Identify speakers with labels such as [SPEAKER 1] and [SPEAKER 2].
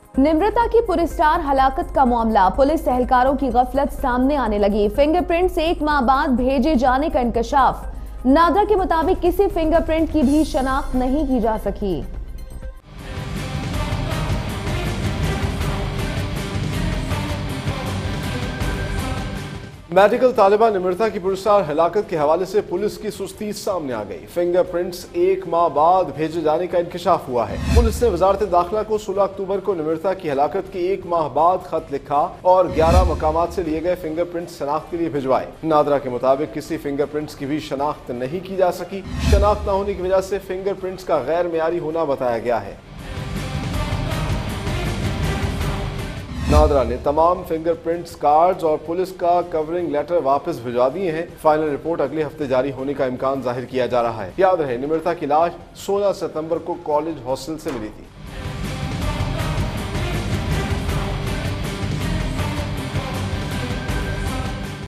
[SPEAKER 1] निमृता की पुरस्कार हलाकत का मामला, पुलिस एहलकारों की गफलत सामने आने लगी। फिंगरप्रिंट्स 1 माह बाद भेजे जाने का इंकशाफ। नादरा के मुताबिक किसी फिंगरप्रिंट की भी शनाख्त नहीं की जा सकी।
[SPEAKER 2] मेडिकल तालिबा निमृता की पुरस्कार हलाकत के हवाले से पुलिस की सुस्ती सामने आ गई। फिंगरप्रिंट्स 1 माह बाद भेजे जाने का इंकशाफ हुआ है। पुलिस ने वजारत दाखिला को 16 अक्टूबर को निमृता की हलाकत के 1 माह बाद खत लिखा और 11 मकामात से लिए गए फिंगरप्रिंट शनाख्त के लिए भिजवाए। नादरा के मुताबिक किसी फिंगरप्रिंट्स की भी शनाख्त नहीं की जा सकी। शनाख्त न होने की वजह से फिंगरप्रिंट्स का गैर मेयारी होना बताया गया है। नादरा ने तमाम फिंगरप्रिंट्स कार्ड्स और पुलिस का कवरिंग लेटर वापस भिजवा दिए हैं। फाइनल रिपोर्ट अगले हफ्ते जारी होने का इम्कान जाहिर किया जा रहा है। याद रहे, निमृता की लाश 16 सितंबर को कॉलेज हॉस्टल से मिली थी।